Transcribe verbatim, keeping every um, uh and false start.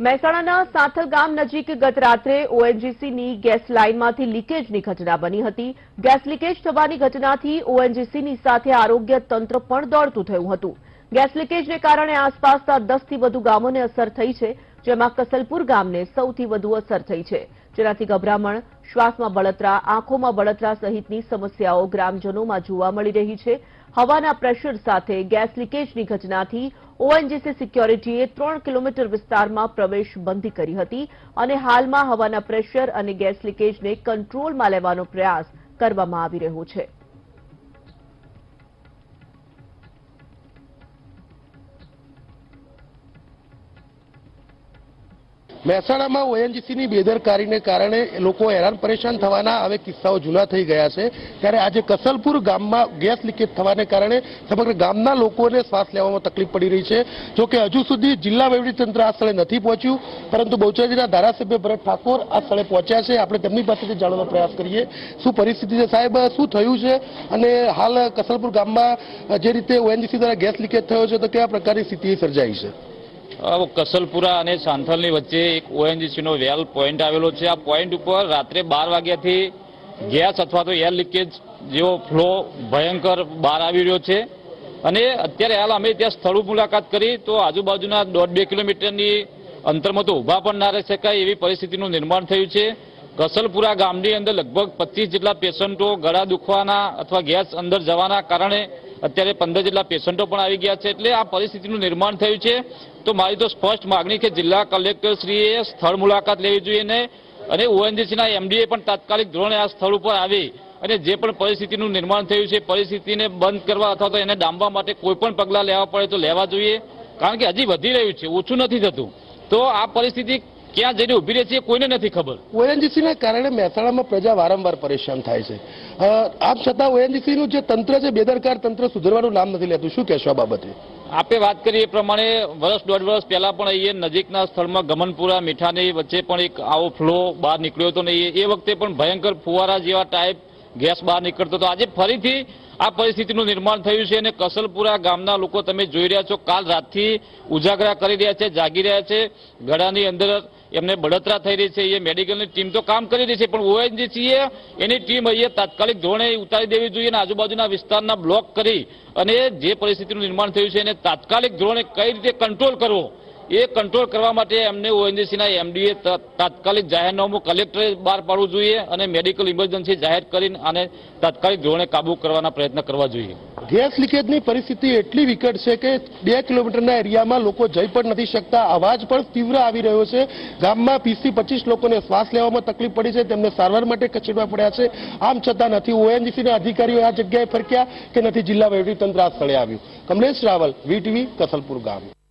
મહેસાણાના સાથલ ગામ નજીક ગત રાત્રે ઓએનજીસીની ગેસ લાઇનમાંથી લીકેજની ઘટના બની હતી। ગેસ લીકેજ થવાની ઘટનાથી ઓએનજીસીની સાથે આરોગ્ય તંત્ર પણ દોડતું થયું હતું। ગેસ લીકેજને કારણે આસપાસના દસ થી વધુ ગામોને અસર થઈ છે, જેમાં કસલપુર ગામને સૌથી વધુ અસર થઈ છે, જેનાથી ગભરામણ, શ્વાસમાં બળતરા, આંખોમાં બળતરા સહિતની સમસ્યાઓ ગ્રામજનોમાં જોવા મળી રહી છે। હવાના પ્રેશર સાથે ગેસ લીકેજની ઘટનાથી ઓએનજીસી સિક્યોરિટીએ ત્રણ કિલોમીટર વિસ્તારમાં પ્રવેશ બંધી કરી હતી અને હાલમાં હવાના પ્રેશર અને ગેસ લીકેજને કંટ્રોલમાં લેવાનો પ્રયાસ કરવામાં આવી રહ્યો છે। મહેસાણામાં ઓએનજીસીની બેદરકારીને કારણે લોકો હેરાન પરેશાન થવાના હવે કિસ્સાઓ જૂના થઈ ગયા છે, ત્યારે આજે કસલપુર ગામમાં ગેસ લીકેજ થવાને કારણે સમગ્ર ગામના લોકોને શ્વાસ લેવામાં તકલીફ પડી રહી છે। જો કે હજુ સુધી જિલ્લા વહીવટીતંત્ર આ સ્થળે નથી પહોંચ્યું, પરંતુ બહુચરાજીના ધારાસભ્ય ભરત ઠાકોર આ સ્થળે પહોંચ્યા છે। આપણે તેમની પાસેથી જાણવાનો પ્રયાસ કરીએ શું પરિસ્થિતિ છે। સાહેબ, શું થયું છે અને હાલ કસલપુર ગામમાં જે રીતે ઓએનજીસી દ્વારા ગેસ લીકેજ થયો છે તો કેવા પ્રકારની સ્થિતિ સર્જાઈ છે? કસલપુરા અને સાંથલની વચ્ચે એક ઓએનજીસીનો વેલ પોઈન્ટ આવેલો છે। આ પોઈન્ટ ઉપર રાત્રે બાર વાગ્યાથી ગેસ અથવા તો એર લીકેજ જેવો ફ્લો ભયંકર બહાર આવી રહ્યો છે અને અત્યારે હાલ અમે ત્યાં સ્થળ મુલાકાત કરી તો આજુબાજુના દોઢ બે કિલોમીટરની અંતરમાં તો ઊભા પણ ના રહી શકાય એવી પરિસ્થિતિનું નિર્માણ થયું છે। કસલપુરા ગામની અંદર લગભગ પચીસ જેટલા પેશન્ટો ગળા દુખવાના અથવા ગેસ અંદર જવાના કારણે અત્યારે પંદર જેટલા પેશન્ટો પણ આવી ગયા છે, એટલે આ પરિસ્થિતિનું નિર્માણ થયું છે। તો મારી તો સ્પષ્ટ માગણી કે જિલ્લા કલેક્ટરશ્રીએ સ્થળ મુલાકાત લેવી જોઈએ ને અને ઓએનજીસીના એમડીએ પણ તાત્કાલિક ધોરણે આ સ્થળ ઉપર આવી અને જે પણ પરિસ્થિતિનું નિર્માણ થયું છે પરિસ્થિતિને બંધ કરવા અથવા તો એને ડામવા માટે કોઈ પણ પગલાં લેવા પડે તો લેવા જોઈએ, કારણ કે હજી વધી રહ્યું છે, ઓછું નથી થતું। તો આ પરિસ્થિતિ ક્યાં જઈને ઉભી રહી છે કોઈને નથી ખબર। ઓએનજીસીના કારણે મહેસાણામાં પ્રજા વારંવાર પરેશાન થાય છે, આમ છતાં ઓએનજીસીનું જે તંત્ર છે બેદરકાર તંત્ર સુધરવાનું નામ નથી લેતું, શું કહેશો આ બાબતે? આપે વાત કરી એ પ્રમાણે વર્ષ દોઢ વર્ષ પહેલા પણ અહીંયા નજીકના સ્થળમાં ગમનપુરા મીઠાની વચ્ચે પણ એક આવો ફ્લો બહાર નીકળ્યો હતો ને એ વખતે પણ ભયંકર ફુવારા જેવા ટાઈપ ગેસ બહાર નીકળતો હતો। આજે ફરીથી આ પરિસ્થિતિનું નિર્માણ થયું છે અને કસલપુરા ગામના લોકો તમે જોઈ રહ્યા છો કાલ રાતથી ઉજાગરા કરી રહ્યા છે, જાગી રહ્યા છે, ગળાની અંદર એમને બળતરા થઈ રહી છે। એ મેડિકલની ટીમ તો કામ કરી રહી છે, પણ ઓએનજીસીએ એની ટીમ અહીંયા તાત્કાલિક ધોરણે ઉતારી દેવી જોઈએ અને આજુબાજુના વિસ્તારના બ્લોક કરી અને જે પરિસ્થિતિનું નિર્માણ થયું છે એને તાત્કાલિક ધોરણે કઈ રીતે કંટ્રોલ કરવો એ કંટ્રોલ કરવા માટે એમને ઓએનજીસીના એમડીએ તાત્કાલિક જાહેરનામું કલેક્ટરે બહાર પાડવું જોઈએ અને મેડિકલ ઇમરજન્સી જાહેર કરીને આને તાત્કાલિક ધોરણે કાબુ કરવાના પ્રયત્ન કરવા જોઈએ। ગેસ લીકેજની પરિસ્થિતિ એટલી વિકટ છે કે બે કિલોમીટરના એરિયામાં લોકો જઈ પણ નથી શકતા, અવાજ પણ તીવ્ર આવી રહ્યો છે। ગામમાં વીસ થી પચીસ લોકોને શ્વાસ લેવામાં તકલીફ પડી છે, તેમને સારવાર માટે ખસેડવા પડ્યા છે। આમ છતાં નથી ઓએનજીસીના અધિકારીઓ આ જગ્યાએ ફરક્યા કે નથી જિલ્લા વહીવટીતંત્ર આ સ્થળે આવ્યું। કમલેશ રાવલ, વીટીવી, કસલપુર ગામ।